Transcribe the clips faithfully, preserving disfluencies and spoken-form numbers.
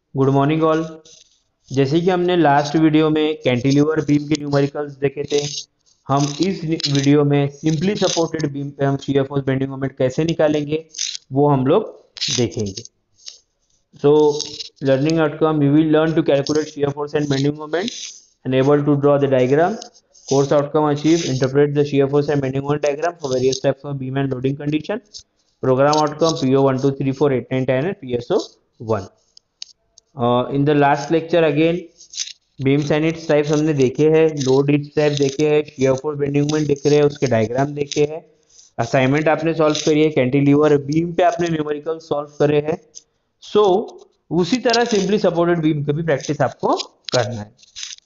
Good morning all. जैसे कि हमने लास्ट वीडियो में कैंटिलीवर बीम के न्यूमेरिकल्स देखे थे, हम इस वीडियो में सिंपली सपोर्टेड बीम पे हम शियर फोर्स बेंडिंग मोमेंट कैसे निकालेंगे वो हम लोग देखेंगे। So learning outcome, you will learn to calculate shear force and bending moment and able to draw the diagram. Course outcome achieved: interpret the shear force and bending moment diagram for various types of beam and loading condition. Program outcome: P O one two three four eight nine ten and P S O one. Uh, in the last lecture again beams and its types हमने देखे हैं, load it's type देखे हैं, shear force bending moment देख रहे हैं, उसके diagram देखे हैं, असाइनमेंट आपने सॉल्व करी है, कैंटिलीवर बीम पे आपने न्यूमेरिकल सॉल्व करे हैं। सो so, उसी तरह सिंपली सपोर्टेड बीम की भी प्रैक्टिस आपको करना है।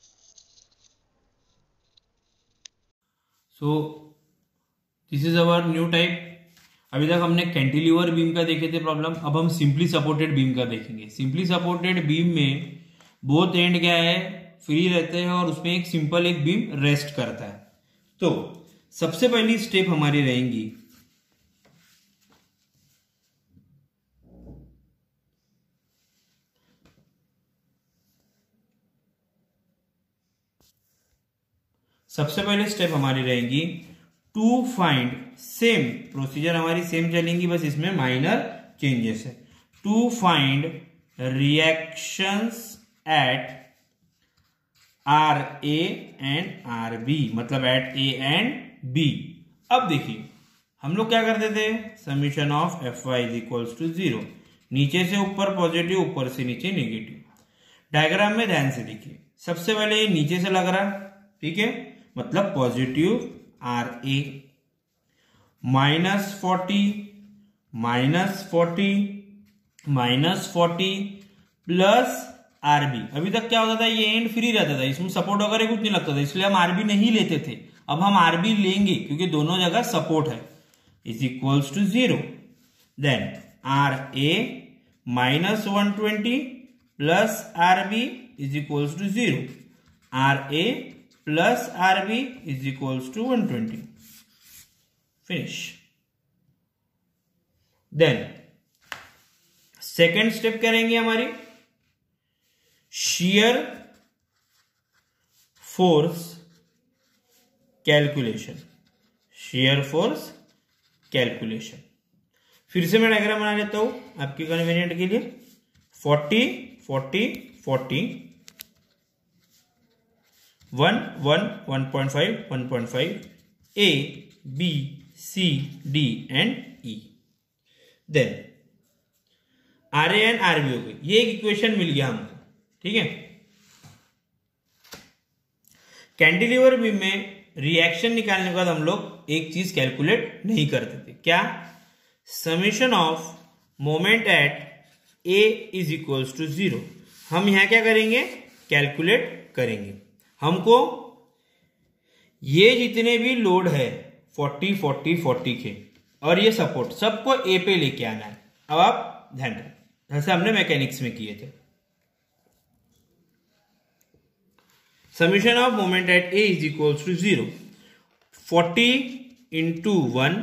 So this is our new type. अभी तक हमने कैंटिलीवर बीम का देखे थे प्रॉब्लम, अब हम सिंपली सपोर्टेड बीम का देखेंगे। सिंपली सपोर्टेड बीम में बोथ एंड क्या है, फ्री रहते हैं और उसमें एक सिंपल एक बीम रेस्ट करता है। तो सबसे पहली स्टेप हमारी रहेंगी सबसे पहले स्टेप हमारी रहेगी टू फाइंड, सेम प्रोसीजर हमारी सेम चलेंगी, बस इसमें माइनर चेंजेस है। To find reactions at R A and R B, मतलब एट ए एंड बी। अब देखिए हम लोग क्या करते थे, summation of F Y is equals to zero, नीचे से ऊपर पॉजिटिव, ऊपर से नीचे नेगेटिव। डायग्राम में ध्यान से देखिए, सबसे पहले ये नीचे से लग रहा, ठीक है, मतलब positive R A, minus forty, minus forty, minus forty plus R B. अभी तक क्या होता था, ये एंड फ्री रहता था, इसमें सपोर्ट वगैरह कुछ नहीं लगता था, इसलिए हम आरबी नहीं लेते थे। अब हम आरबी लेंगे क्योंकि दोनों जगह सपोर्ट है। Is equals to zero, then R A minus one twenty plus R B is equals to zero, R A plus R B is equals to one twenty. Finish. Then second step करेंगे हमारी shear force calculation. shear force calculation फिर से मैं diagram बना लेता हूं आपके convenient के लिए। Forty forty forty, one one one point five one point five, A B C D and E. Then R A and R B हो गई, ये एक इक्वेशन मिल गया हमको, ठीक है। कैंटिलीवर बीम में रिएक्शन निकालने के बाद हम लोग एक चीज कैलकुलेट नहीं करते थे, क्या, summation of moment at A is equals to zero. हम यहां क्या करेंगे, कैलकुलेट करेंगे। हमको ये जितने भी लोड है फोर्टी फोर्टी फोर्टी के और ये सपोर्ट, सबको ए पे लेके आना है। अब आप ध्यान रखें, जैसे हमने मैकेनिक्स में किए थे। Summation of moment at A is equals to zero, forty into one,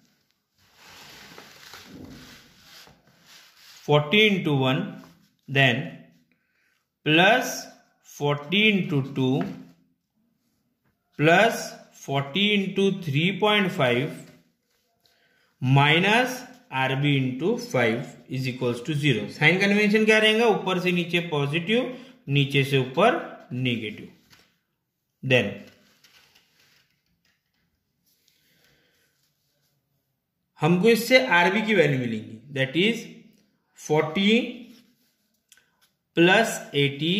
forty into one, then plus forty into two, plus forty into three point five, minus R B into five is equals to zero. Sign convention क्या रहेगा, ऊपर से नीचे positive, नीचे से ऊपर negative. Then हमको इससे आरबी की वैल्यू मिलेंगी, that is forty plus eighty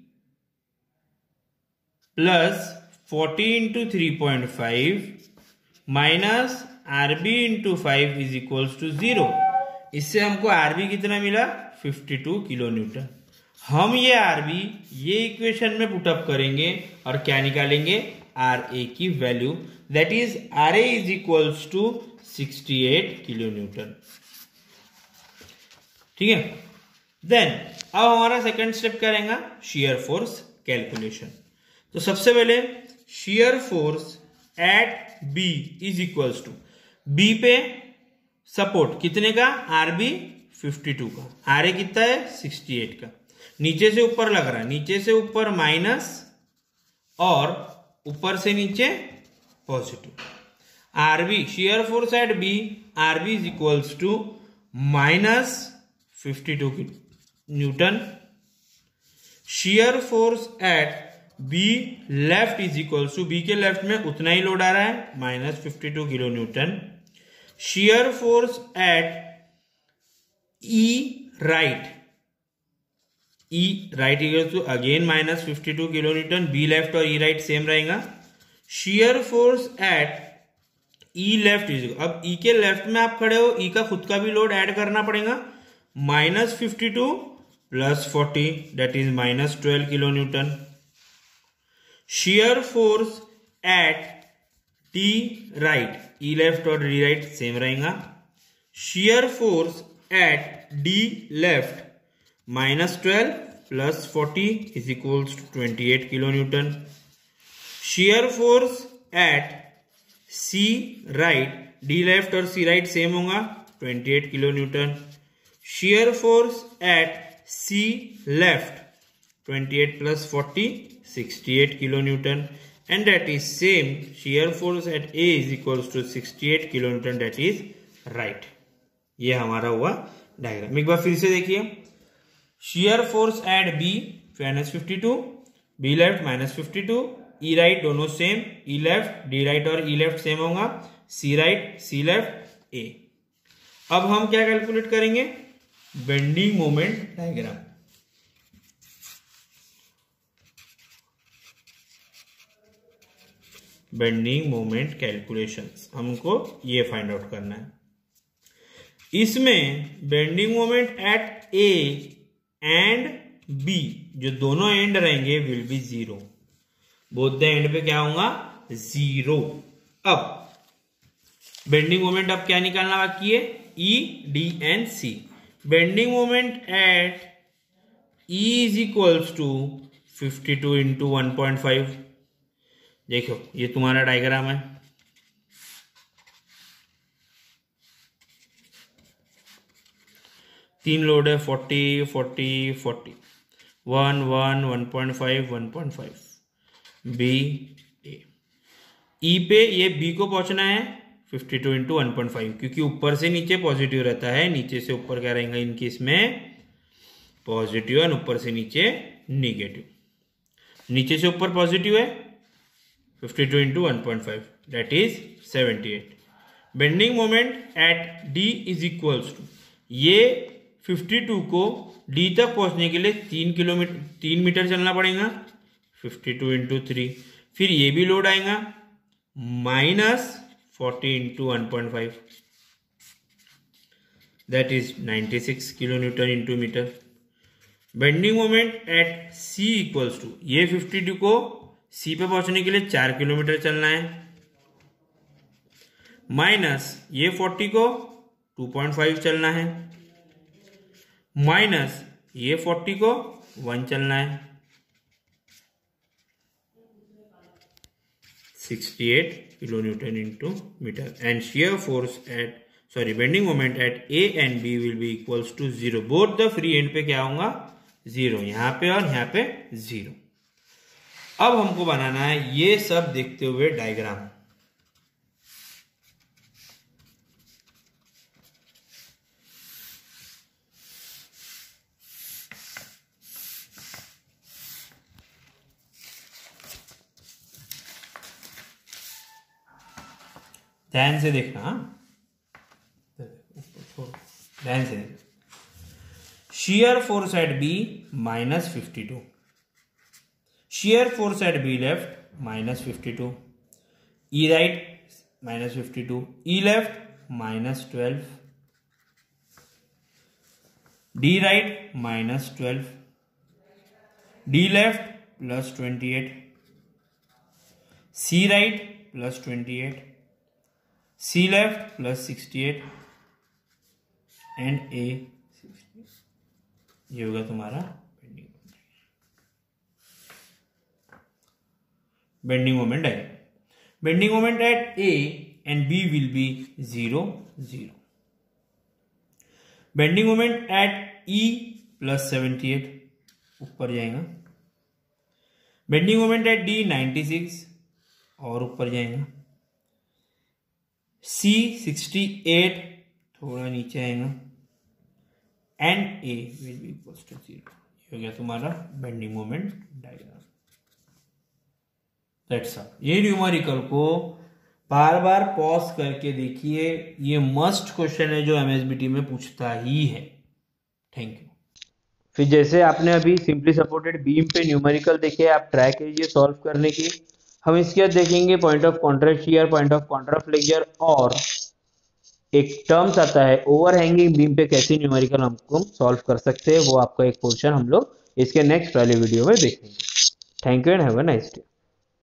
plus forty into three point five minus R B into five is equals to zero. इससे हमको आरबी कितना मिला, फिफ्टी टू किलो न्यूटन। हम ये आरबी ये इक्वेशन में पुटअप करेंगे और क्या निकालेंगे, आर ए की value, that is R A is equals to sixty eight kilo newton, ठीक है। देन अब हमारा सेकंड स्टेप करेंगे शियर फोर्स कैलकुलेशन। तो सबसे पहले shear force at B is equals to, B पे सपोर्ट कितने का, आरबी फिफ्टी टू का, आर ए कितना है सिक्सटी एट का। नीचे से ऊपर लग रहा है, नीचे से ऊपर माइनस और ऊपर से नीचे positive. R B shear force at B, R B is equals to minus fifty two newton. Shear force at B left is equals to, B के लेफ्ट में उतना ही लोड आ रहा है minus fifty two kilo newton. Shear force at E right, E right equals to again minus fifty two kilo newton. B left और E right same रहेगा। Shear force at E left is, अब ई के left में आप खड़े हो, ई का खुद का भी लोड ऐड करना पड़ेगा, minus fifty two plus forty that is minus twelve kilo newton. Shear force at D right, E left और डी राइट सेम रहेगा। Shear force at D left minus twelve plus forty is equals to twenty eight kilo newton. Shear force at C right, D left और C right same होगा, twenty eight kilo newton. Shear force at C left twenty eight plus forty sixty eight kilo newton, and that is same shear force at A is equals to sixty eight kilo newton that is right. ये हमारा हुआ diagram. एक बार फिर से देखिए, shear force at B minus fifty two, B left minus fifty two, E right दोनों सेम, ई लेफ्ट डी राइट और ई लेफ्ट सेम होगा, सी राइट सी लेफ्ट ए। अब हम क्या कैलकुलेट करेंगे, bending moment diagram. Bending moment calculations हमको ये फाइंड आउट करना है। इसमें bending moment at A and B, जो दोनों एंड रहेंगे will be zero, both the end पे क्या होगा, जीरो। अब बेंडिंग मोमेंट अब क्या निकालना बाकी है, E D and C. Bending moment at E is equals to fifty two into one point five. देखो ये तुम्हारा डायग्राम है, तीन लोड है, forty forty forty, one one one point five one point five B A. E पे ये B को पहुंचना है fifty two into one point five, क्योंकि ऊपर से नीचे पॉजिटिव रहता है, नीचे से ऊपर क्या रहेगा इनकी, इसमें पॉजिटिव और ऊपर से नीचे निगेटिव। नीचे से ऊपर पॉजिटिव है, fifty two into one point five that is seventy eight. Bending moment at D is equals to, ये फिफ्टी टू को डी तक पहुंचने के लिए तीन किलोमीटर तीन मीटर चलना पड़ेगा, फिफ्टी टू इंटू थ्री। फिर ये भी लोड आएगा minus forty into one point five that is ninety six kilo newton into meter. Bending moment at C equals to, ये फिफ्टी टू को सी पे पहुंचने के लिए चार किलोमीटर चलना है, माइनस ये फोर्टी को टू पॉइंट फाइव चलना है, माइनस ये फोर्टी को वन चलना है, sixty eight kilo newton into meter. And shear force at sorry bending moment at A and B will be equals to zero. Both the free end पे क्या होगा, zero, यहां पे और यहां पे जीरो। अब हमको बनाना है ये सब देखते हुए डायग्राम। ध्यान से देखना, ध्यान से देखना। Shear force at B minus fifty two, shear force at B left minus fifty two, E right minus fifty two, E left minus twelve, D right minus twelve, D left plus twenty eight, C right plus twenty eight, C left plus sixty eight and A. ये होगा तुम्हारा bending bending moment है। Bending moment at A and B will be zero zero. Bending moment at E plus seventy eight, ऊपर जाएगा। Bending moment at D ninety six और ऊपर जाएगा। C sixty eight थोड़ा नीचे आएगा। And A will be equal to zero. हो गया तुम्हारा bending moment diagram. That's all. ये न्यूमेरिकल को बार बार पॉज करके देखिए, ये मस्ट क्वेश्चन है जो एमएसबीटी में पूछता ही है। Thank you. फिर जैसे आपने अभी सिंपली सपोर्टेड बीम पे न्यूमेरिकल देखे, आप ट्राई कीजिए सॉल्व करने की। हम इसके बाद देखेंगे point of contrast shear, point of contraflexure, और एक टर्म्स आता है ओवरहैंगिंग बीम पे कैसे न्यूमेरिकल हमको सॉल्व कर सकते हैं, वो आपका एक पोर्शन हम लोग इसके नेक्स्ट वाले वीडियो में देखेंगे। Thank you and have a nice day.